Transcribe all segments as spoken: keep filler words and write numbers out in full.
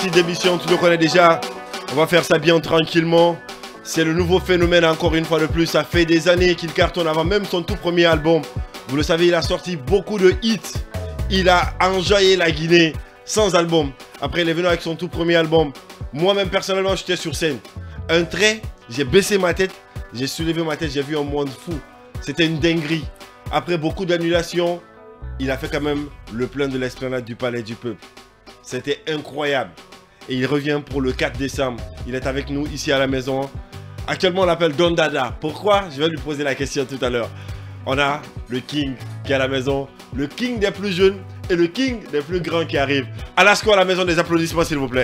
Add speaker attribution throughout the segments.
Speaker 1: Petite émission, tu le connais déjà. On va faire ça bien tranquillement. C'est le nouveau phénomène encore une fois de plus. Ça fait des années qu'il cartonne avant même son tout premier album. Vous le savez, il a sorti beaucoup de hits. Il a enjaillé la Guinée sans album. Après, il est venu avec son tout premier album. Moi-même, personnellement, j'étais sur scène. Un trait, j'ai baissé ma tête. J'ai soulevé ma tête, j'ai vu un monde fou. C'était une dinguerie. Après beaucoup d'annulations, il a fait quand même le plein de l'esplanade du Palais du Peuple. C'était incroyable. Et il revient pour le quatre décembre. Il est avec nous ici à la maison. Actuellement, on l'appelle Don Dada. Pourquoi? Je vais lui poser la question tout à l'heure. On a le King qui est à la maison. Le King des plus jeunes et le King des plus grands qui arrive. Alasco à la maison, des applaudissements s'il vous plaît.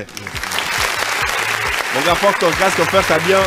Speaker 1: Mon gars, porte ton casque, on fait ça bien.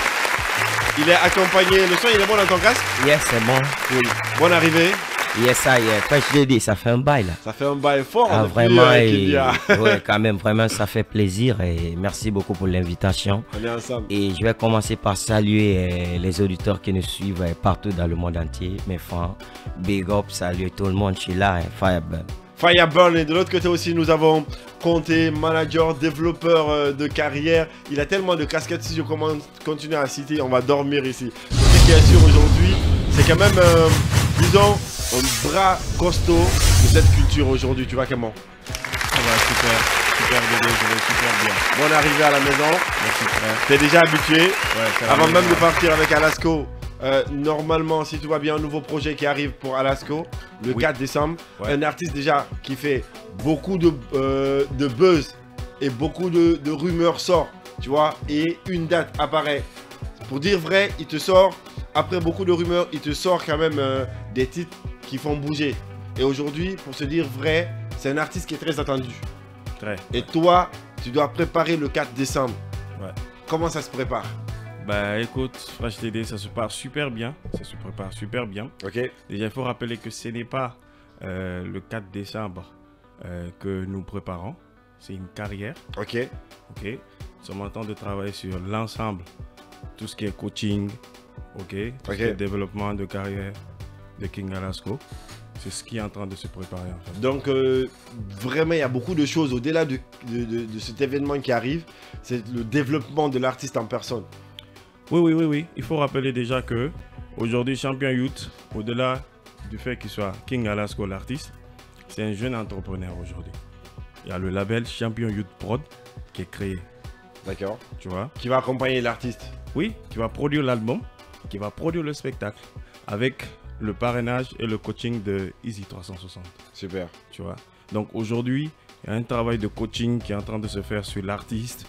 Speaker 1: Il est accompagné. Le son, il est bon dans ton casque?
Speaker 2: Yes, c'est bon.
Speaker 1: Oui. Bonne arrivée.
Speaker 2: Yes, ça y est. Quand je l'ai dit, ça fait un bail là.
Speaker 1: Ça fait un bail fort.
Speaker 2: Ah,
Speaker 1: depuis,
Speaker 2: vraiment,
Speaker 1: euh,
Speaker 2: et...
Speaker 1: a...
Speaker 2: ouais, quand même, vraiment, ça fait plaisir et merci beaucoup pour l'invitation.
Speaker 1: On est ensemble.
Speaker 2: Et je vais commencer par saluer euh, les auditeurs qui nous suivent euh, partout dans le monde entier, mes fans. Big up, salut tout le monde, je suis là, hein, Fireburn.
Speaker 1: Fireburn, et de l'autre côté aussi, nous avons Conté, manager, développeur euh, de carrière. Il a tellement de casquettes, si je commence, continue à citer, on va dormir ici. Ce qui est sûr aujourd'hui, c'est quand même, euh, disons, un bras costaud de cette culture aujourd'hui. Tu vas comment?
Speaker 3: Ça va super, super bébé, je vais super bien.
Speaker 1: Bonne arrivée à la maison.
Speaker 3: Merci frère.
Speaker 1: T'es déjà habitué?
Speaker 3: Ouais,
Speaker 1: avant même de partir avec Alasco. Euh, normalement, si tout va bien, un nouveau projet qui arrive pour Alasco le oui. quatre décembre. Ouais. Un artiste déjà qui fait beaucoup de, euh, de buzz et beaucoup de, de rumeurs sort, tu vois, et une date apparaît. Pour dire vrai, il te sort, après beaucoup de rumeurs, il te sort quand même euh, des titres qui font bouger. Et aujourd'hui, pour se dire vrai, c'est un artiste qui est très attendu.
Speaker 3: Très.
Speaker 1: Et toi, tu dois préparer le quatre décembre.
Speaker 3: Ouais.
Speaker 1: Comment ça se prépare?
Speaker 3: Bah écoute, Fresh T D, ça se prépare super bien. Ça se prépare super bien.
Speaker 1: Ok.
Speaker 3: Déjà, il faut rappeler que ce n'est pas euh, le quatre décembre euh, que nous préparons. C'est une carrière.
Speaker 1: Ok.
Speaker 3: Ok. Nous sommes en train de travailler sur l'ensemble. Tout ce qui est coaching. Ok. Tout
Speaker 1: okay.
Speaker 3: ce qui est développement de carrière de King Alasco. C'est ce qui est en train de se préparer en fait.
Speaker 1: Donc euh, vraiment il y a beaucoup de choses au-delà de, de, de, de cet événement qui arrive. C'est le développement de l'artiste en personne.
Speaker 3: Oui, oui, oui, oui. Il faut rappeler déjà que aujourd'hui, Champion Youth, au-delà du fait qu'il soit King Alasco l'artiste, c'est un jeune entrepreneur aujourd'hui. Il y a le label Champion Youth Prod qui est créé.
Speaker 1: D'accord.
Speaker 3: Tu vois?
Speaker 1: Qui va accompagner l'artiste.
Speaker 3: Oui, qui va produire l'album, qui va produire le spectacle avec le parrainage et le coaching de Easy trois cent soixante.
Speaker 1: Super.
Speaker 3: Tu vois? Donc aujourd'hui, il y a un travail de coaching qui est en train de se faire sur l'artiste.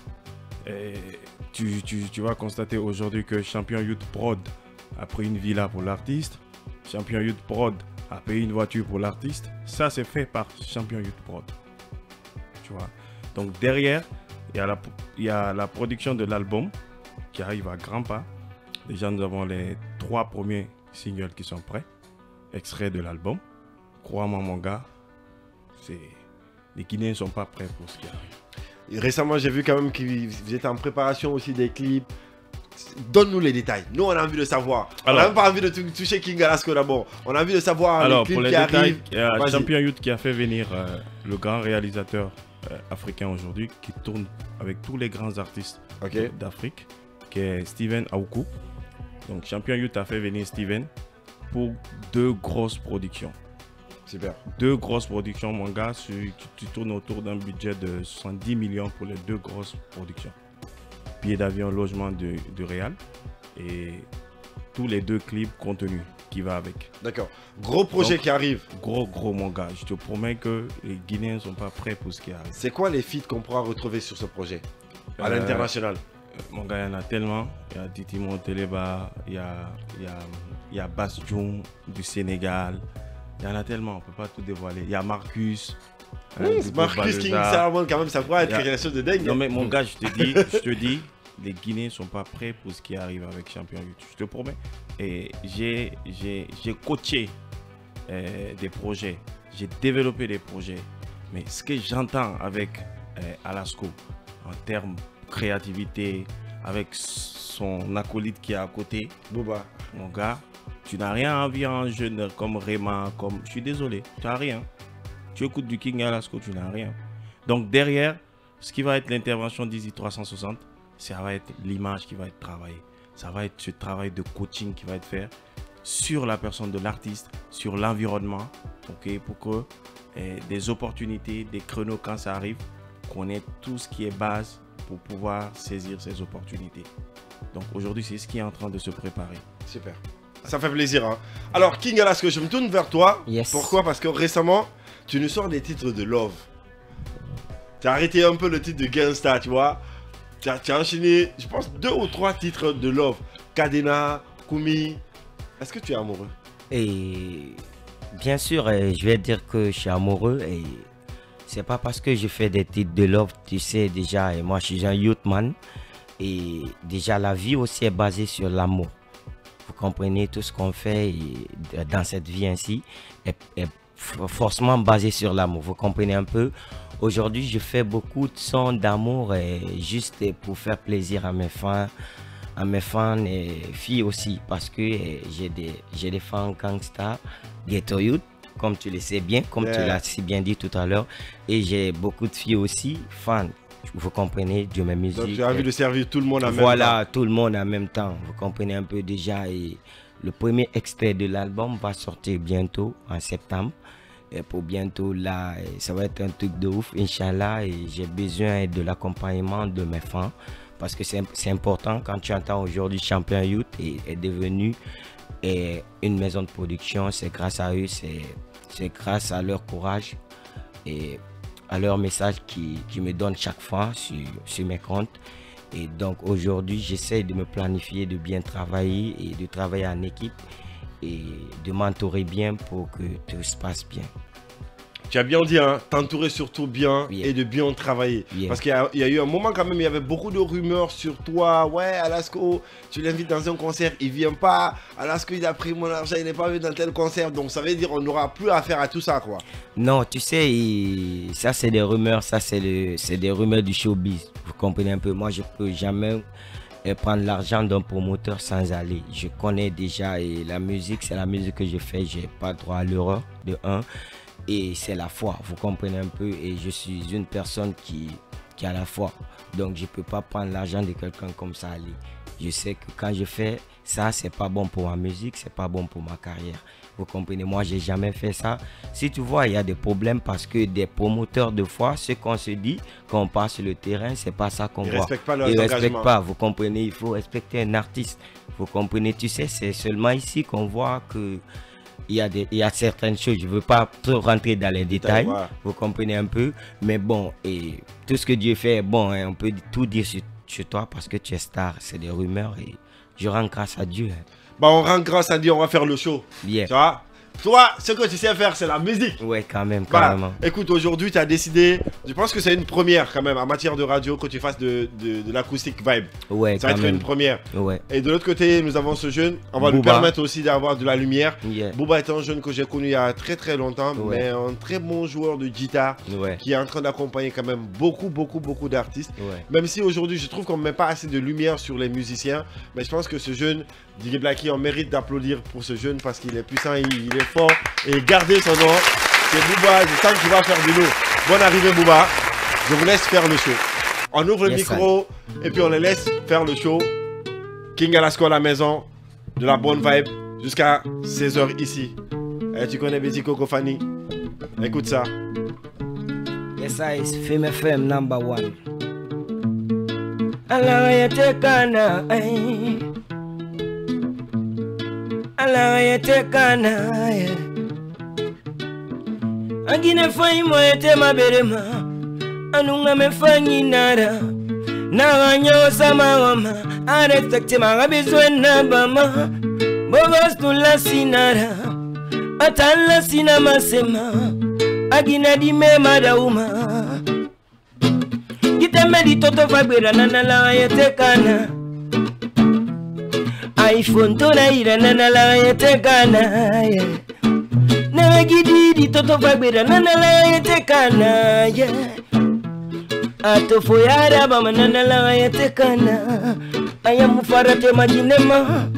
Speaker 3: Et tu, tu, tu vas constater aujourd'hui que Champion Youth Prod a pris une villa pour l'artiste. Champion Youth Prod a payé une voiture pour l'artiste. Ça, c'est fait par Champion Youth Prod. Tu vois. Donc derrière, il y a la, il y a la production de l'album qui arrive à grands pas. Déjà, nous avons les trois premiers singles qui sont prêts. Extraits de l'album. Crois-moi, mon gars, les Guinéens ne sont pas prêts pour ce qui arrive.
Speaker 1: Récemment, j'ai vu quand même que vous êtes en préparation aussi des clips. Donne-nous les détails. Nous, on a envie de savoir. Alors, on n'a même pas envie de toucher King Alasco d'abord. On a envie de savoir
Speaker 3: alors,
Speaker 1: les clips
Speaker 3: pour les
Speaker 1: qui
Speaker 3: détails,
Speaker 1: arrivent.
Speaker 3: Il y a Champion Youth qui a fait venir euh, le grand réalisateur euh, africain aujourd'hui qui tourne avec tous les grands artistes okay. d'Afrique, qui est Steven Aoukou. Donc, Champion Youth a fait venir Steven pour deux grosses productions.
Speaker 1: Super.
Speaker 3: Deux grosses productions, mon gars, tu, tu tournes autour d'un budget de soixante-dix millions pour les deux grosses productions. Billets d'avion, logement de, de Réal et tous les deux clips contenus qui va avec.
Speaker 1: D'accord. Gros projet Donc, qui arrive.
Speaker 3: Gros, gros, mon gars. Je te promets que les Guinéens ne sont pas prêts pour ce qui arrive.
Speaker 1: C'est quoi les feats qu'on pourra retrouver sur ce projet à euh, l'international?
Speaker 3: Mon gars, il y en a tellement. Il y a Titi Monteleba, il y a, il y a, il y a Bass Djoum du Sénégal. Il y en a tellement, on ne peut pas tout dévoiler. Il y a Marcus.
Speaker 1: Mmh, hein, Marcus King Salomon, quand même, ça pourrait être quelque chose de dingue.
Speaker 3: Non, mais mon gars, je te dis, je te dis, les Guinéens ne sont pas prêts pour ce qui arrive avec Champion Youth. Je te promets. Et j'ai coaché euh, des projets, j'ai développé des projets. Mais ce que j'entends avec euh, Alasco, en termes de créativité, avec son acolyte qui est à côté,
Speaker 1: Bouba,
Speaker 3: mon gars, tu n'as rien envie à un jeune comme Réma, comme... Je suis désolé, tu n'as rien. Tu écoutes du King Alasco, tu n'as rien. Donc derrière, ce qui va être l'intervention d'Easy trois cent soixante, ça va être l'image qui va être travaillée. Ça va être ce travail de coaching qui va être fait sur la personne de l'artiste, sur l'environnement, okay, pour que eh, des opportunités, des créneaux quand ça arrive, qu'on ait tout ce qui est base pour pouvoir saisir ces opportunités. Donc aujourd'hui, c'est ce qui est en train de se préparer.
Speaker 1: Super. Ça fait plaisir. Hein. Alors, King Alaska, je me tourne vers toi.
Speaker 2: Yes.
Speaker 1: Pourquoi? Parce que récemment, tu nous sors des titres de love. Tu as arrêté un peu le titre de Gangsta, tu vois. Tu as, tu as enchaîné, je pense, deux ou trois titres de love. Kadena, Kumi. Est-ce que tu es amoureux?
Speaker 2: Et bien sûr, euh, je vais dire que je suis amoureux. Et c'est pas parce que je fais des titres de love, tu sais déjà, et moi je suis un youth man. Et déjà, la vie aussi est basée sur l'amour. Vous comprenez, tout ce qu'on fait et dans cette vie ainsi est, est forcément basé sur l'amour. Vous comprenez un peu. Aujourd'hui, je fais beaucoup de sons d'amour juste pour faire plaisir à mes fans, à mes fans et filles aussi, parce que j'ai des, j'ai des fans gangsta, ghetto youth, comme tu le sais bien, comme yeah. tu l'as si bien dit tout à l'heure, et j'ai beaucoup de filles aussi fans. Vous comprenez, de mes musiques.
Speaker 1: Donc tu as envie de servir tout le monde en même
Speaker 2: voilà,
Speaker 1: temps.
Speaker 2: Voilà, tout le monde en même temps. Vous comprenez un peu déjà. Et le premier extrait de l'album va sortir bientôt, en septembre. Et pour bientôt, là, ça va être un truc de ouf, Inch'Allah. Et j'ai besoin de l'accompagnement de mes fans. Parce que c'est important quand tu entends aujourd'hui Champion Youth est, est devenu est une maison de production. C'est grâce à eux, c'est grâce à leur courage. Et à leur message qui, qui me donnent chaque fois sur, sur mes comptes. Et donc aujourd'hui, j'essaie de me planifier, de bien travailler et de travailler en équipe et de m'entourer bien pour que tout se passe bien.
Speaker 1: Tu as bien dit, hein, t'entourer surtout bien
Speaker 2: yeah.
Speaker 1: et de bien travailler.
Speaker 2: Yeah.
Speaker 1: Parce qu'il y, y a eu un moment quand même, il y avait beaucoup de rumeurs sur toi. Ouais, Alasko, tu l'invites dans un concert, il vient pas. Alasko, il a pris mon argent, il n'est pas venu dans tel concert. Donc ça veut dire qu'on n'aura plus affaire à tout ça, quoi.
Speaker 2: Non, tu sais, il... ça c'est des rumeurs, ça c'est le... des rumeurs du showbiz. Vous comprenez un peu, moi je peux jamais prendre l'argent d'un promoteur sans aller. Je connais déjà et la musique, c'est la musique que je fais, j'ai pas droit à l'erreur de un. Et c'est la foi, vous comprenez un peu, et je suis une personne qui, qui a la foi. Donc je ne peux pas prendre l'argent de quelqu'un comme ça aller. Je sais que quand je fais ça, c'est pas bon pour ma musique, c'est pas bon pour ma carrière. Vous comprenez, moi j'ai jamais fait ça. Si tu vois, il y a des problèmes parce que des promoteurs de foi, ce qu'on se dit, quand on passe sur le terrain, c'est pas ça qu'on voit.
Speaker 1: Ils respectent pas leur
Speaker 2: Ils
Speaker 1: engagement.
Speaker 2: respectent pas, vous comprenez, il faut respecter un artiste. Vous comprenez, tu sais, c'est seulement ici qu'on voit que Il y, a des, il y a certaines choses, je ne veux pas trop rentrer dans les détails,
Speaker 1: ouais.
Speaker 2: Vous comprenez un peu. Mais bon, et tout ce que Dieu fait, bon, hein, on peut tout dire sur, sur toi parce que tu es star, c'est des rumeurs et je rends grâce à Dieu. Hein.
Speaker 1: Bah on rend grâce à Dieu, on va faire le show.
Speaker 2: Yeah.
Speaker 1: Tu vois? Toi, ce que tu sais faire, c'est la musique.
Speaker 2: Ouais, quand même,
Speaker 1: voilà.
Speaker 2: carrément.
Speaker 1: Écoute, aujourd'hui, tu as décidé, je pense que c'est une première quand même en matière de radio que tu fasses de, de, de l'acoustique vibe.
Speaker 2: Ouais,
Speaker 1: ça va être
Speaker 2: même.
Speaker 1: une première.
Speaker 2: Ouais.
Speaker 1: Et de l'autre côté, nous avons ce jeune, on va
Speaker 2: Booba.
Speaker 1: lui permettre aussi d'avoir de la lumière.
Speaker 2: Yeah.
Speaker 1: Booba est un jeune que j'ai connu il y a très très longtemps,
Speaker 2: Ouais.
Speaker 1: mais un très bon joueur de guitare
Speaker 2: Ouais.
Speaker 1: qui est en train d'accompagner quand même beaucoup, beaucoup, beaucoup d'artistes.
Speaker 2: Ouais.
Speaker 1: Même si aujourd'hui, je trouve qu'on ne met pas assez de lumière sur les musiciens, mais je pense que ce jeune, Diggy Blacky, on mérite d'applaudir pour ce jeune parce qu'il est puissant, il, il est fort. Et gardez son nom, c'est Booba, je sens que tu vas faire du lot. Bonne arrivée Booba, je vous laisse faire le show. On ouvre le
Speaker 2: Yes,
Speaker 1: micro et puis on les laisse faire le show. King Alasko à la maison, de la bonne vibe, jusqu'à seize heures ici. Et tu connais Betty Coco Fanny? Écoute ça.
Speaker 2: Yes, I is Femme F M number one. Allah yatekana, ay. Allah yatekana, yeah. Agine fai mo ete maberema, anunga me fanyi nara. Na ganyo sama wama, arespekte ma bezwen na bama. Bogos tu la sinara, atan la sinama sema. Agina di me madauma. Gita me di toto fagbera nana la yete kana. iPhone to na ira nana la yete kana. Na gidi di toto fagbera nana la yete kana. Ato foyara bama nana la yete kana. Ayamu farate majinema.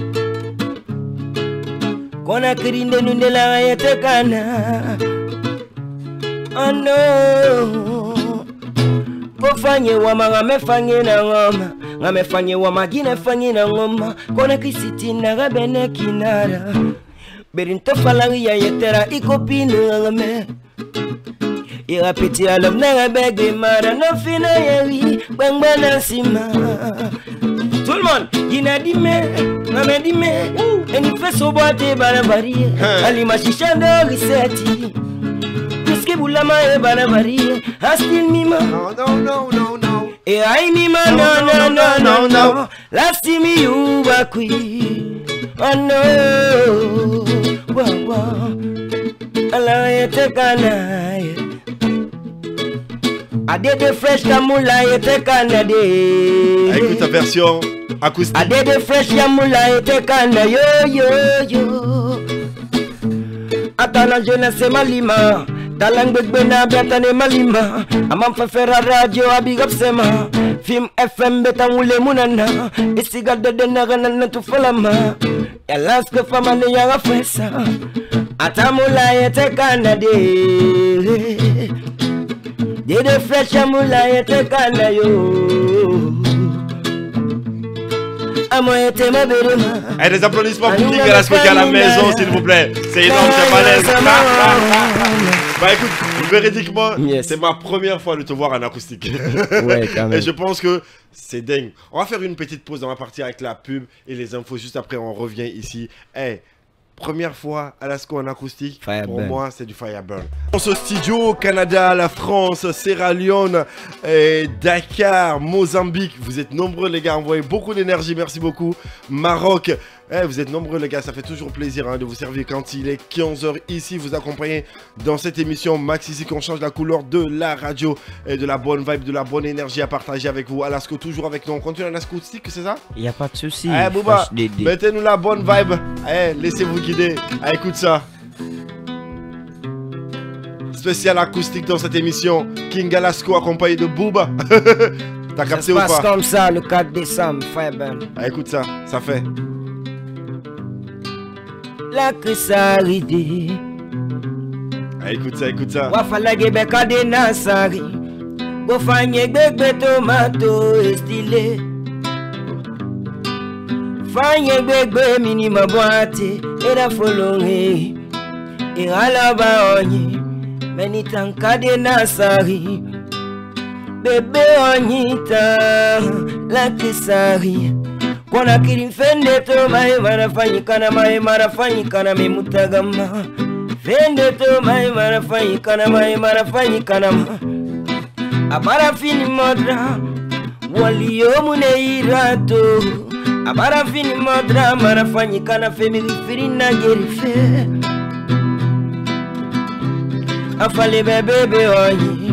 Speaker 2: Kona kirinde nunde la yete kana. Oh no, Kofanye wama ngame fanye na ngoma ngame fanye wama gine fanye na ngoma kona kisiti na gabene kinara berinto falangi ya yetera ikopine ngame ira piti alom na gabege mara no fina yeri bangana sima tout le monde gina dime ngame dime eni feso boate barabari ali machishanda riseti Bulama e barabari, still mima.
Speaker 1: No, no, no, no, no.
Speaker 2: E I mima, no, no, no, no, no. Last time you were queen. Oh no, wow, wow. Allah take a night. I did the fresh camula, take a night.
Speaker 1: Écoute ta version acoustique.
Speaker 2: I did the fresh camula, take a night. Yo, yo, yo. Atala jeunesse malima. Talang begbena betane malima amam fa fera radio abig up sema film F M betangule munana isiga de de na tu falama elas ke famane ya fesa atamula yete kanade de de fresh amula yete kanayo amo yete maberema.
Speaker 1: Allez, des applaudissements pour King Galasco qui est à la maison, s'il vous plaît. C'est énorme, c'est balèze. Bah écoute, véridiquement, yes. C'est ma première fois de te voir en acoustique.
Speaker 2: Ouais, quand même.
Speaker 1: Et je pense que c'est dingue. On va faire une petite pause, on va partir avec la pub et les infos. Juste après, on revient ici. Hey, première fois à Alasco en acoustique, Fireburn. Pour moi, c'est du Fireburn. Dans ce studio, Canada, la France, Sierra Leone, et Dakar, Mozambique. Vous êtes nombreux, les gars. Envoyez beaucoup d'énergie. Merci beaucoup. Maroc. Eh, vous êtes nombreux les gars, ça fait toujours plaisir hein, de vous servir quand il est quinze heures ici, vous accompagner dans cette émission Max ici qu'on change la couleur de la radio et de la bonne vibe, de la bonne énergie à partager avec vous. Alasco toujours avec nous, on continue en acoustique, c'est ça?
Speaker 2: Il n'y a pas de souci.
Speaker 1: Eh Bouba, mettez-nous la bonne vibe, eh, laissez-vous guider, eh, écoute ça. Spécial acoustique dans cette émission, King Alasco accompagné de Bouba. T'as capté ou pas? Ça se
Speaker 2: passe comme ça le quatre décembre, Fireburn.
Speaker 1: Eh, écoute ça, ça fait.
Speaker 2: La crisaride.
Speaker 1: Ah, écoute ça, écoute ça.
Speaker 2: Wafala gebeka de nasari. Gofanye gbegbe tomato estile. Fanye gbegbe minima boate. Era folonge. Irala baonye. Meni tanka de nasari. Bebe onyita. La crisaride. Kona kiri fende to mai marafanyikana mai marafanyikana me mutagama fende to mai marafanyikana mai marafanyikana abara fini modra waliyo mune irato abara fini modra marafanyikana family firina gerife afale bebe onyi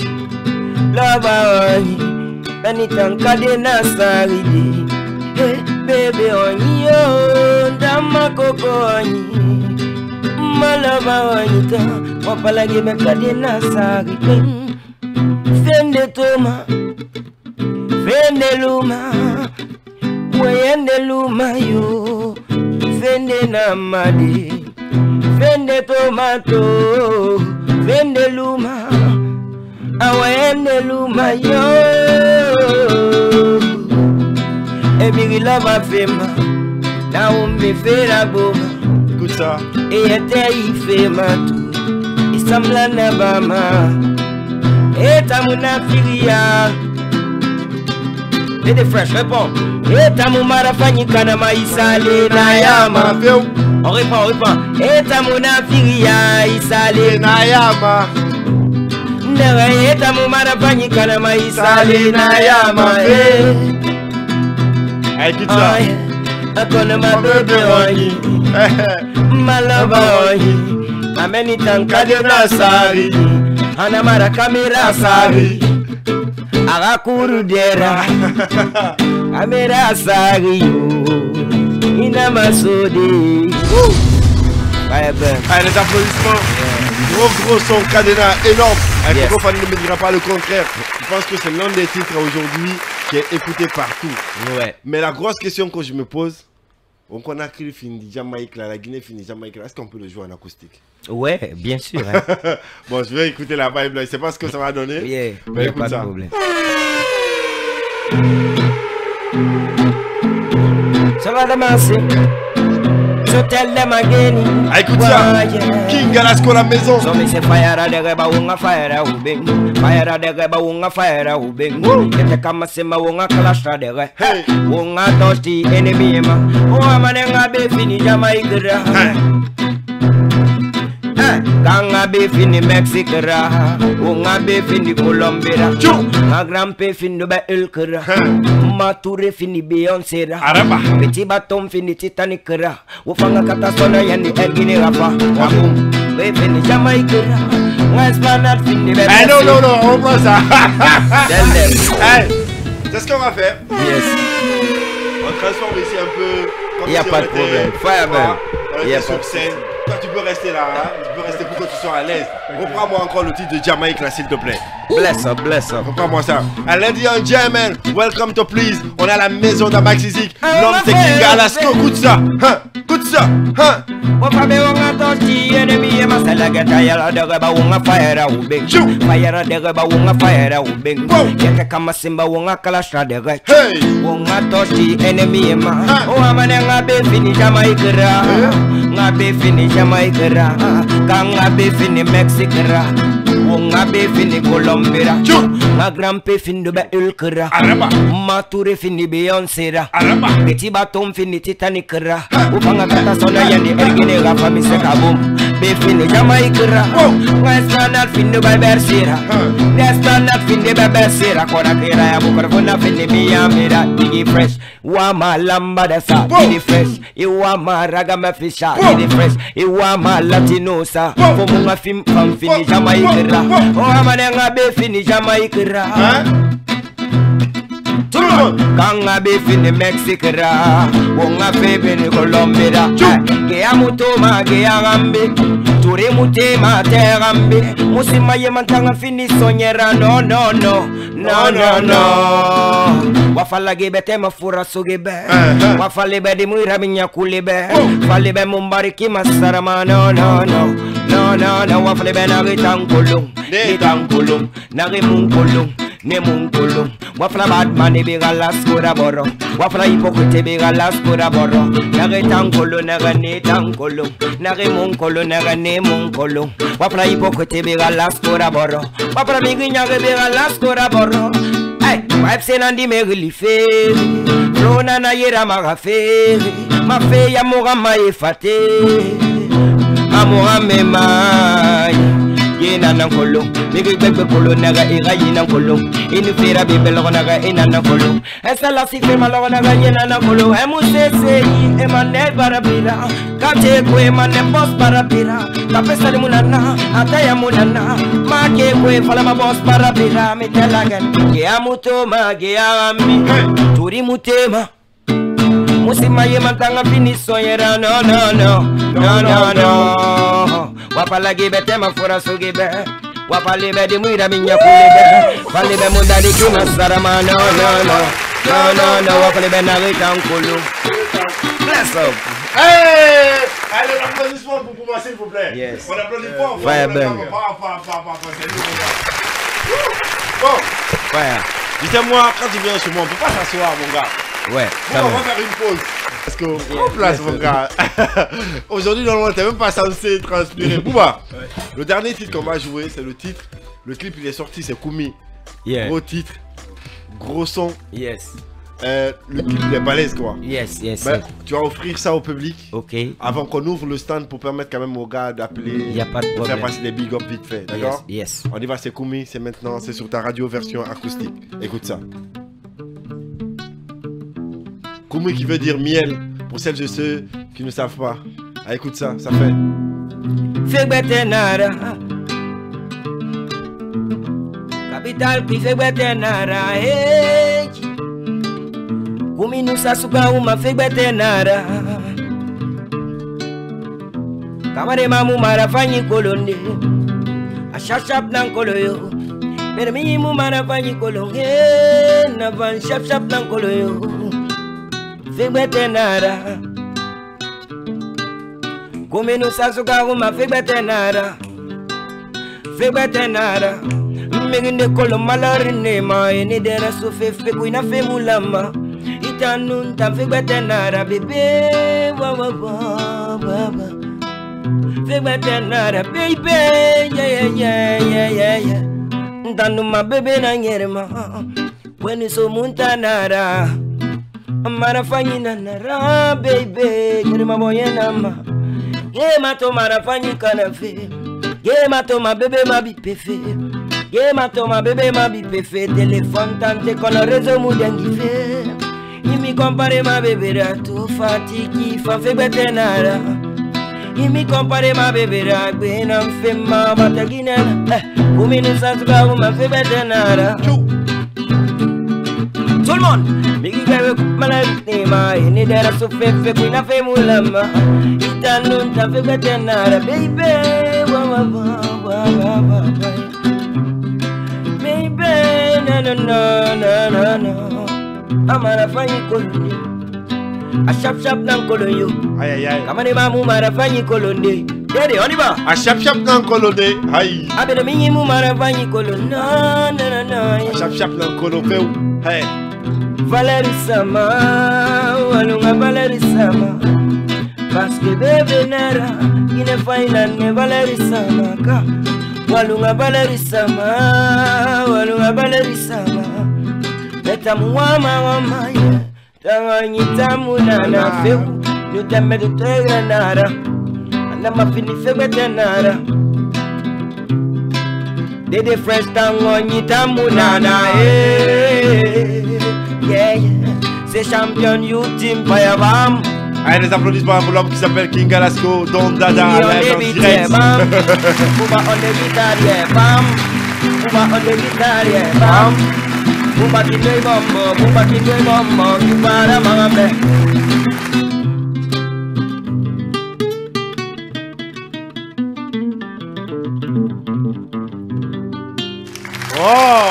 Speaker 2: laba onyi banitanka de nasaridi. Hey, baby on you, dama koko on you, malaba on you, wapala gebe kadena sari. Fende toma, fende luma, wayende luma yo, fende namade, fende tomato, fende luma, awayende luma yo. Emiri lava fema, na umbe fera boma.
Speaker 1: Écoute ça.
Speaker 2: Et ete ifema tu, isamla na bama. Eta muna firia. Lady Fresh, réponds. Eta mumara fanyikana maisale na yama. On répond, on répond. Eta muna firia, isale na yama. Ndera eta mumara fanyikana maisale na yama.
Speaker 1: Hey, écoute ça.
Speaker 2: Akona ma bebe onyi, ma love onyi, ameni tankade na sari, anamara kamera sari, agakuru dera, kamera sari yo, ina masodi. Fireburn.
Speaker 1: Allez, les applaudissements. Yeah. Gros gros son, Cadena énorme. Avec yes. Fan ne me dira pas le contraire. Je pense que c'est l'un des titres aujourd'hui qui est écouté partout.
Speaker 2: Ouais.
Speaker 1: Mais la grosse question que je me pose, On Conakry finit Jamaïque, là, la Guinée finit Jamaïque. Est-ce qu'on peut le jouer en acoustique?
Speaker 2: Ouais, bien sûr. Hein.
Speaker 1: Bon, je vais écouter la vibe là. Je sais pas ce que ça va donner.
Speaker 2: Yeah,
Speaker 1: mais écoute
Speaker 2: pas
Speaker 1: ça.
Speaker 2: de problème. Ça va commencer. Je tell them again.
Speaker 1: Ah, écoute ça. King Galasco la maison.
Speaker 2: So me say fire a de reba unga fire a ubing. Fire a de reba unga fire a ubing. Yete kama sema unga clash a de re.
Speaker 1: Hey.
Speaker 2: Unga touch the enemy ma. Unga manenga be fini Jamaica. Kanga be fini Mexico ra. Unga be fini Colombia. Nga grampe fini be Elkra. Mature fini Beyoncé ra.
Speaker 1: Araba.
Speaker 2: Petit baton fini Titanic ra. Ufanga kata sona yani ergine rafa. Kabum. Be fini Jamaica ra. Nga Esplanade fini be.
Speaker 1: Eh non, non, non, on prend ça.
Speaker 2: Tell them.
Speaker 1: Hey, c'est ce qu'on va faire.
Speaker 2: Yes.
Speaker 1: On transforme ici un peu.
Speaker 2: Il n'y a pas de problème. Fireman.
Speaker 1: Il y a sur scène. Toi, tu peux rester là, hein? Tu peux rester pour que tu sois à l'aise. Reprends-moi encore le titre de Jamaïque là, s'il te plaît.
Speaker 2: Bless up, bless up.
Speaker 1: Reprends-moi ça. And ladies and gentlemen, welcome to Please. On est à la maison d'Amaxizik. L'homme c'est King Galasco. Écoute ça. Hein? Écoute ça. Hein?
Speaker 2: Wafabe wonga tochi enemy ema selageta yala de reba wonga fire ubeng. Fire de reba wonga fire ubeng. Yete kama simba wonga kalasha de re. Wonga tochi enemy ema. O amane nga be fini Jamaica ra. Nga be fini Jamaica ra. Kanga be fini Mexico ra. Wonga be fini Colombia. Nga grampe fini be Elkra. Mature fini Beyoncé ra. Petit baton fini Titanic ra. Ufanga kata sona yani ergine rafa mi se kabum. Be fini Jamaica ra. Nga Esplanade fini be Bersira. Esplanade fini be Bersira. Kona kira ya bukarfuna fini Miami ra. Digi fresh. Wama lamba da sa. Digi fresh. Iwama raga me fisha. Digi fresh. Iwama latino sa. Fomunga fim fam fini Jamaica ra. O amane nga be fini Jamaica ra. Kanga be fini Mexico ra. Wonga fe bini Colombia. Gea mutoma gea gambe. Ture mutema te gambe. Musima ye mantanga fini sonyera. No no no. No no no. Wafala gebe tema fura sugebe. Wafale be di muira minya kulebe. Fale be mumbari kima sarama. No no no. No no no. Wafale be nari tankulung. Ni tankulung. Nari munkulung. Ne munkulung. Wafla badman be galas kura boro. Wafla hypocrite be galas kura boro. Nare tankolo nare ne tankolo. Nare munkolo nare ne munkolo. Wafla hypocrite be galas kura boro. Wafla migi nare be galas kura boro. Hey, wife say nandi me really fair. Rona na yera maga fair. Ma fe ya mora ma efate. Amora me mai. Yena nankolo, migi bebe kolo naga ira yena kolo. Ini fera bebe logo naga ina nankolo. Esa la si fema logo naga yena nankolo. Emu se se yi emane barabira. Kate kwe mane boss barabira. Kapesa de munana, ataya munana. Make kwe fala ma boss barabira. Me tell again, ke amuto ma ke ami. Turi mutema. Musima ye mantanga fini sonyera. No no no, no no no. Wapala gibe tema fura sugibe. Wapali be di muira minya kulebe. Wapali be munda di kima sarama. No no no. No no no. Wapali be nari tankulu. Bless up.
Speaker 1: Hey! Allez, l'applaudissement pour pouvoir, s'il vous plaît.
Speaker 2: Yes.
Speaker 1: On applaudit fort.
Speaker 2: Fire bang.
Speaker 1: Bon.
Speaker 2: Fire.
Speaker 1: Dites-moi, quand tu viens chez moi, on peut pas s'asseoir, mon gars.
Speaker 2: Ouais.
Speaker 1: Bon, on va faire une pause. Parce que, prends place, mon gars. Aujourd'hui, normalement, t'es même pas censé transpirer. Bouba, ouais. Le dernier titre qu'on va jouer, c'est le titre. Le clip, il est sorti, c'est Koumi.
Speaker 2: Yeah.
Speaker 1: Gros titre, gros son.
Speaker 2: Yes.
Speaker 1: Euh, le clip, il est balèze, quoi.
Speaker 2: Yes, yes.
Speaker 1: Ben, tu vas offrir ça au public.
Speaker 2: Ok.
Speaker 1: Avant qu'on ouvre le stand pour permettre quand même aux gars d'appeler.
Speaker 2: Il n'y a pas de problème.
Speaker 1: Faire passer les big up vite fait, d'accord?
Speaker 2: Yes, yes.
Speaker 1: On y va, c'est Koumi, c'est maintenant, c'est sur ta radio version acoustique. Écoute ça. Koumi qui veut dire miel, pour celles et ceux qui ne savent pas. Ah, écoute ça, ça fait.
Speaker 2: Fegbetenara. Capital qui Fegbetenara. Hey. Koumi nous sasuka uma Fegbetenara. Kamare mamu marafanyi kolonde. Ashashap nan koloyo. Permi mu marafanyi kolonge. Navan shap shap nan koloyo. Fegbetenara. Come no sasuka uma febete nada. Febete nada. Meginde kolo malarine ma eni dera so fe fe kuina fe mulama. Itanun ta febete nada bebe wa wa wa wa. Febete nada baby yeah yeah yeah yeah yeah. Ntanu ma bebe na nyerema. When it's so muntanara. Amara fanyina nara baby nyerema boyena ma. Ye mato mara fanyi kana fe. Ye mato ma bebe ma bipe fe. Ye mato ma bebe ma bipe fe. Téléphone tante kono réseau moudengi fe. Imi compare ma bebe ra to fatiki fa fe betenara. Imi compare ma bebe ra gbe na fe ma batagina. Eh, kumi ni sasuka ma fe betenara. Tout le monde, Biggie Gary maladie ma eni dera so fe fe kuina fe mulama. Itanun ta fe betenara baby wa wa wa wa wa. Baby na na na na na na. Amara fanyi kolonde. A shap shap nan kolonyo.
Speaker 1: Aïe aïe aïe.
Speaker 2: Kamane mamu mara fanyi kolonde. Dede on y va.
Speaker 1: A chap chap nan kolonde. Aïe.
Speaker 2: Abele minyi mu mara fanyi kolonde. Na na na na.
Speaker 1: A chap chap nan kolonde. Hey.
Speaker 2: Valérie Sama, walunga Valérie Sama. Parce que bébé nera, il ne fait ne Valérie Sama ka. Walunga Valérie Sama, walunga Valérie Sama. Meta muama wama ye, tanganyi tamu nana feu. Nous t'aimons de te granara, anda ma fini febete nara. Dede fresh tanganyi tamu nana eh. Yeah, yeah. C'est champion youth team Fire Bam.
Speaker 1: Allez, des applaudissements pour l'homme qui s'appelle King Galasco, Don Dada, live en direct.
Speaker 2: Bouba on the guitar, yeah, bam. Bouba on the guitar, yeah, bam. Bouba qui doit bombo, Bouba qui doit bombo, qui para mambe.
Speaker 1: Oh.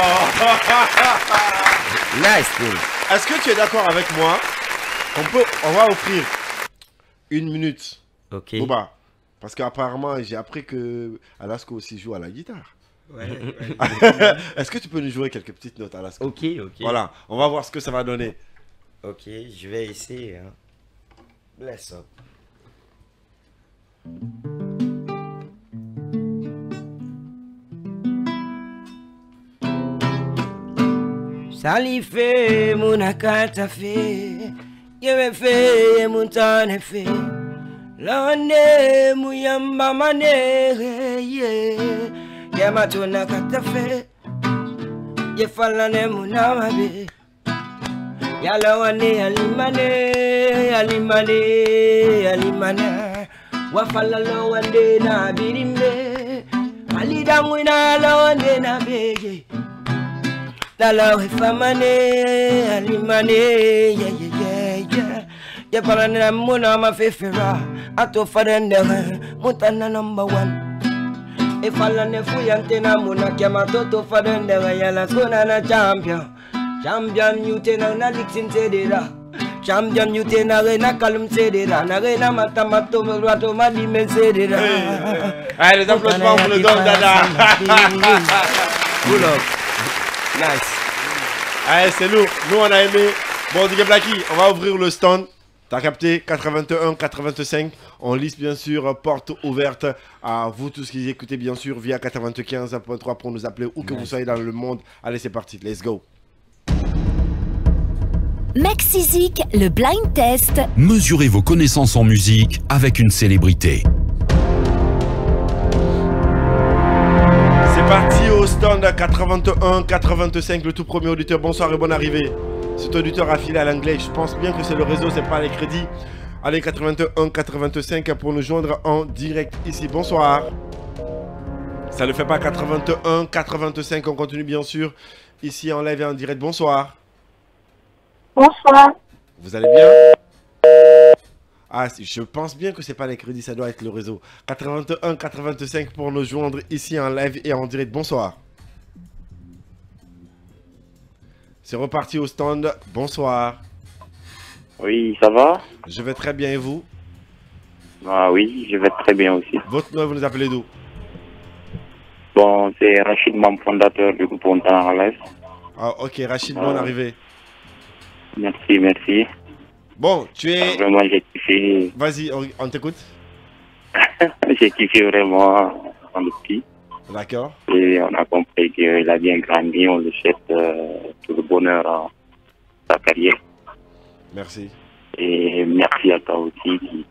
Speaker 2: Nice thing.
Speaker 1: Est-ce que tu es d'accord avec moi? On peut, on va offrir une minute.
Speaker 2: Ok.
Speaker 1: Bouba, parce qu'apparemment j'ai appris que Alasco aussi joue à la guitare.
Speaker 2: Ouais, ouais.
Speaker 1: Est-ce que tu peux nous jouer quelques petites notes, Alasco?
Speaker 2: Ok, ok.
Speaker 1: Voilà, on va voir ce que ça va donner.
Speaker 2: Ok, je vais essayer. Hein. Bless up. Salife munakata fe, yewe fe ye muntane fe, lande muyamba mane ye, ye matuna kata fe, ye falane munamabe, ya lawane alimane alimane alimane, wafala lawande na birimbe, alidamwina lawande na bege. Dala we famane alimane yeah yeah yeah yeah ya parana muna ma fefera ato farende mutana number one e falane fuyante na muna kema toto farende ya la sona na champion champion yute na na lixin sedera champion yute na na kalum sedera na na mata mato rato mali men sedera.
Speaker 1: Allez, les applaudissements pour le Don Dada.
Speaker 2: Pull up. Nice.
Speaker 1: Allez, c'est nous. Nous, on a aimé. Bon, D J Blacky, on va ouvrir le stand. T'as capté quatre-vingt-un quatre-vingt-cinq. On liste bien sûr, porte ouverte à vous tous qui écoutez bien sûr via quatre-vingt-quinze point trois pour nous appeler où que nice. Vous soyez dans le monde. Allez, c'est parti. Let's go.
Speaker 4: Mexizik, le blind test.
Speaker 5: Mesurez vos connaissances en musique avec une célébrité.
Speaker 1: C'est parti au stand quatre-vingt-un quatre-vingt-cinq, le tout premier auditeur. Bonsoir et bonne arrivée. Cet auditeur affilié à l'anglais, je pense bien que c'est le réseau, c'est pas les crédits. Allez, quatre-vingt-un quatre-vingt-cinq pour nous joindre en direct ici. Bonsoir. Ça ne fait pas quatre-vingt-un quatre-vingt-cinq, on continue bien sûr ici en live et en direct. Bonsoir.
Speaker 6: Bonsoir.
Speaker 1: Vous allez bien? Ah, je pense bien que c'est pas les crédits, ça doit être le réseau. quatre-vingt-un quatre-vingt-cinq pour nous joindre ici en live et en direct. Bonsoir. C'est reparti au stand. Bonsoir.
Speaker 6: Oui, ça va?
Speaker 1: Je vais très bien et vous?
Speaker 7: Ah oui, je vais très bien aussi.
Speaker 1: Votre nom, vous nous appelez d'où?
Speaker 7: Bon, c'est Rachid Mam, fondateur du groupe Ontan à l'Est.
Speaker 1: Ah, ok, Rachid,
Speaker 7: Ah.
Speaker 1: bonne arrivée.
Speaker 7: Merci, merci.
Speaker 1: Bon, tu es...
Speaker 7: Ah, vraiment, j'ai kiffé.
Speaker 1: Vas-y, on, on t'écoute.
Speaker 7: J'ai kiffé vraiment dans le petit.
Speaker 1: D'accord.
Speaker 7: Et on a compris qu'il a bien grandi. On le souhaite euh, tout le bonheur dans sa carrière.
Speaker 1: Merci.
Speaker 7: Et merci à toi aussi. Qui...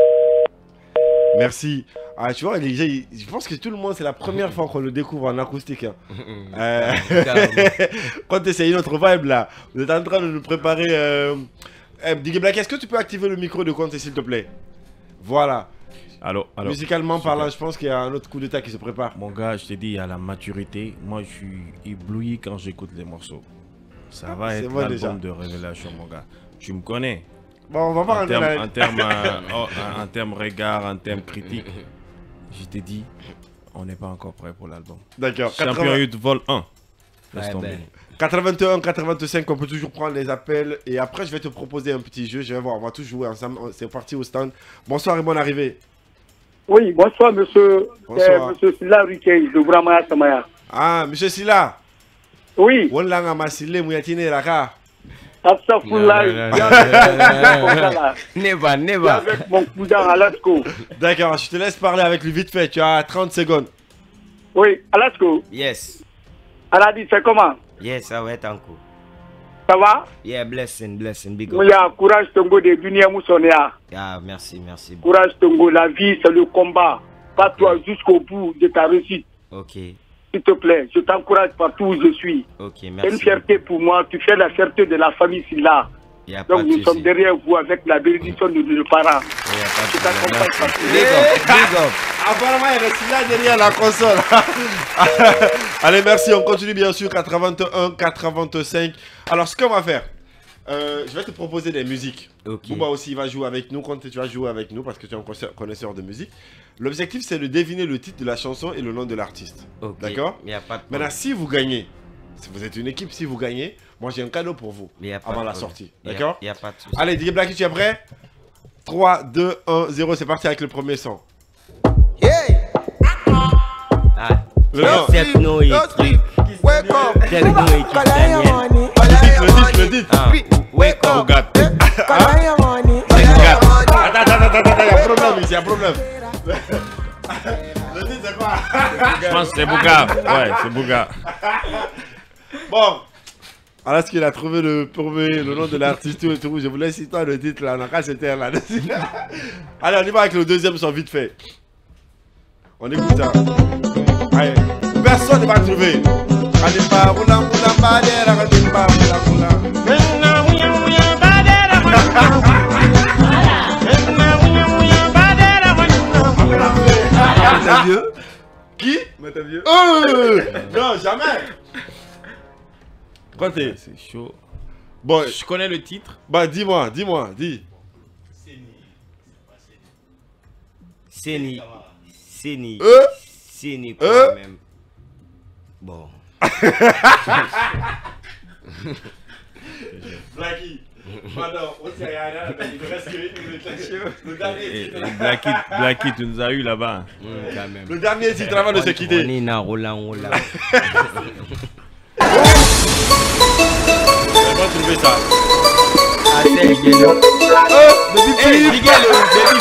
Speaker 1: Merci. Ah, tu vois, les gens, ils- je pense que tout le monde, c'est la première fois qu'on le découvre en acoustique. Hein. Euh, Quand tu essayes notre vibe là, vous êtes en train de nous préparer. Euh... Eh, Diggy Black, est-ce que tu peux activer le micro de Conte s'il te plaît? Voilà.
Speaker 3: Alors, alors,
Speaker 1: Musicalement
Speaker 3: super.
Speaker 1: parlant, je pense qu'il y a un autre coup d'état qui se prépare.
Speaker 3: Mon gars, je t'ai dit, il y a la maturité. Moi, je suis ébloui quand j'écoute les morceaux. Ça va
Speaker 1: C'est
Speaker 3: être
Speaker 1: moi déjà.
Speaker 3: l'album de révélation, mon gars. Tu me connais.
Speaker 1: Bon, on va pas
Speaker 3: En
Speaker 1: rentrer
Speaker 3: termes
Speaker 1: dans
Speaker 3: en termes, euh, oh, en- en termes regard, en termes critiques, je t'ai dit, on n'est pas encore prêt pour l'album.
Speaker 1: D'accord.
Speaker 3: Champion Youth Vol un. Laisse
Speaker 2: Ouais,
Speaker 3: tomber.
Speaker 2: ben.
Speaker 1: quatre-vingt-un, quatre-vingt-cinq, on peut toujours prendre les appels. Et après, je vais te proposer un petit jeu. Je vais voir, on va tous jouer ensemble. C'est parti au stand. Bonsoir et bonne arrivée.
Speaker 8: Oui, bonsoir, monsieur.
Speaker 1: Bonsoir.
Speaker 8: Euh, monsieur Silla Riquet de Bramaya Samaya.
Speaker 1: Ah, monsieur Silla.
Speaker 8: Oui.
Speaker 1: Wallanga Masile Mouyatine Raka.
Speaker 8: Astafoula.
Speaker 2: Never, never.
Speaker 8: Avec mon cousin Alasko.
Speaker 1: D'accord, je te laisse parler avec lui vite fait. Tu as trente secondes.
Speaker 8: Oui, Alasko.
Speaker 2: Yes.
Speaker 8: Aladi, c'est comment?
Speaker 2: Yes, ça va être en cours.
Speaker 8: Ça va?
Speaker 2: Yeah, blessing, blessing, big up.
Speaker 8: Mouya, courage Tongo de Dunia Moussonia.
Speaker 2: Ah, merci, merci.
Speaker 8: Courage Tongo, la vie, c'est le combat. Pas toi jusqu'au bout de ta réussite.
Speaker 2: Ok,
Speaker 8: S'il te plaît, je t'encourage partout où je suis.
Speaker 2: ok,
Speaker 8: C'est une
Speaker 2: merci.
Speaker 8: fierté pour moi. Tu fais la fierté de la famille Silla.
Speaker 2: Y a pas
Speaker 8: Donc
Speaker 2: de
Speaker 8: nous sommes
Speaker 2: souci.
Speaker 8: derrière vous avec la bénédiction de nos parents.
Speaker 2: Y a pas de
Speaker 8: Je t'accompagne
Speaker 2: souci.
Speaker 8: partout.
Speaker 2: Big up, big up.
Speaker 1: Apparemment, il reste là derrière la console. Allez, merci. On continue bien sûr. quatre-vingt-un, quatre-vingt-cinq. Alors, ce qu'on va faire, euh, je vais te proposer des musiques.
Speaker 2: Ok.
Speaker 1: Bouba aussi va jouer avec nous. Quand tu vas jouer avec nous parce que tu es un connaisseur- connaisseur de musique. L'objectif, c'est de deviner le titre de la chanson et le nom de l'artiste.
Speaker 2: Ok.
Speaker 1: D'accord?
Speaker 2: Y a pas de
Speaker 1: Maintenant,
Speaker 2: problème.
Speaker 1: si vous gagnez, si vous êtes une équipe, si vous gagnez, moi j'ai un cadeau pour vous
Speaker 2: Y a pas
Speaker 1: avant
Speaker 2: de
Speaker 1: la
Speaker 2: problème.
Speaker 1: sortie.
Speaker 2: Y a-
Speaker 1: D'accord?
Speaker 2: Y a pas de souci.
Speaker 1: Allez, Diggy Black, tu es prêt? trois, deux, un, zéro, c'est parti avec le premier son.
Speaker 2: Ah,
Speaker 1: Le nom.
Speaker 2: techno et truc. Techno et Kiss Daniel.
Speaker 1: Le titre, le titre.
Speaker 2: Ah, wake up.
Speaker 3: Bugatti.
Speaker 1: Attends, attends, attends, attends, il y a un problème ici, il y a un problème. Le titre, c'est quoi?
Speaker 3: Je pense que c'est Bouga. Ouais, c'est Bouga.
Speaker 1: Bon. Alors, est-ce qu'il a trouvé le premier, le nom de l'artiste tout et tout? Je vous laisse histoire le titre là, on a qu'à se taire là. Allez, on y va avec le deuxième son vite fait. On écoute ça. Allez, personne ne va trouver. Allez, pas, moula, moula, badera, allez, pas, moula, moula. T'as vieux? Qui?
Speaker 3: vieux.
Speaker 1: Euh, non, jamais. Quand t'es?
Speaker 3: C'est chaud.
Speaker 1: Bon,
Speaker 3: Je connais le titre.
Speaker 1: bah dis-moi, dis-moi, dis.
Speaker 2: Seni. Seni.
Speaker 1: Euh?
Speaker 2: Seni
Speaker 1: Euh?
Speaker 2: quoi même. Bon.
Speaker 1: Blackie. Pardon, on s'est rien, il reste le dernier
Speaker 3: Et,
Speaker 1: titre.
Speaker 3: et Blacky, Blacky, tu nous as eu là-bas.
Speaker 2: Hum, quand même.
Speaker 1: Le dernier titre avant de se
Speaker 2: On
Speaker 1: quitter.
Speaker 2: est dans Roland, Roland.
Speaker 1: On va trouver ça.
Speaker 2: Ah, c'est Guélo.
Speaker 1: Oh, Baby
Speaker 2: Hey,
Speaker 1: Philippe.
Speaker 2: Miguel, Baby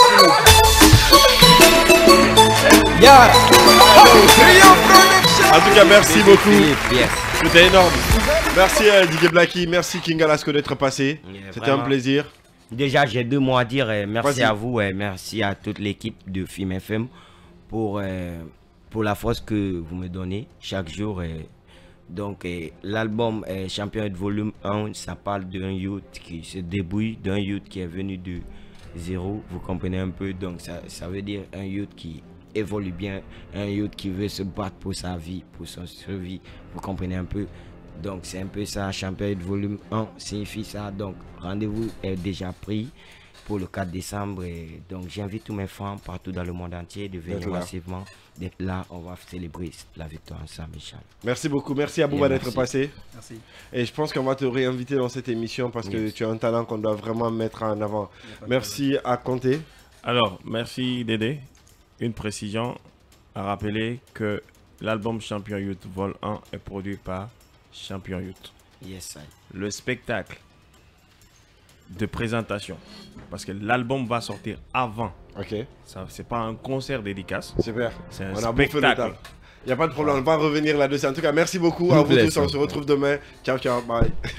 Speaker 1: En tout cas, merci
Speaker 2: Philippe.
Speaker 1: beaucoup.
Speaker 2: Philippe, yes.
Speaker 1: C'était énorme. Merci euh, Diggy Blacky, merci King Alasko d'être passé.
Speaker 2: Yeah,
Speaker 1: C'était
Speaker 2: vraiment.
Speaker 1: un plaisir.
Speaker 2: Déjà, j'ai deux mots à dire. euh, Merci
Speaker 1: Vas-y.
Speaker 2: à vous et merci à toute l'équipe de Film F M pour, euh, pour la force que vous me donnez chaque jour. euh. Donc, euh, l'album euh, Champion de Volume un, ça parle d'un youth qui se débrouille, d'un youth qui est venu de zéro. Vous comprenez un peu? Donc, ça, ça veut dire un youth qui évolue bien, un youth qui veut se battre pour sa vie, pour son survie. Vous comprenez un peu? Donc c'est un peu ça, Champion de Volume un signifie ça. Donc rendez-vous est déjà pris pour le quatre décembre. Et donc j'invite tous mes fans partout dans le monde entier de venir
Speaker 1: D'être là.
Speaker 2: massivement, d'être là. On va célébrer la victoire ensemble, Inch'Allah.
Speaker 1: Merci beaucoup, merci à Bouba
Speaker 2: Yeah,
Speaker 1: d'être
Speaker 2: merci.
Speaker 1: passé.
Speaker 9: Merci.
Speaker 1: Et je pense qu'on va te réinviter dans cette émission parce que
Speaker 2: Yes.
Speaker 1: tu as un talent qu'on doit vraiment mettre en avant. Merci à Conté,
Speaker 3: Alors, merci Dédé. Une précision à rappeler que l'album Champion Youth Vol un est produit par Champion Youth.
Speaker 2: Yes, sir.
Speaker 3: Le spectacle de présentation, parce que l'album va sortir avant.
Speaker 1: Ok.
Speaker 3: Ça, c'est pas un concert dédicace.
Speaker 1: Super.
Speaker 3: C'est un
Speaker 1: On a bouffé le
Speaker 3: spectacle.
Speaker 1: temps. Il n'y a pas de problème, on va revenir là-dessus. En tout cas, merci beaucoup à
Speaker 2: Nous
Speaker 1: vous tous.
Speaker 2: blessons.
Speaker 1: On se retrouve demain. Ciao, ciao. Bye.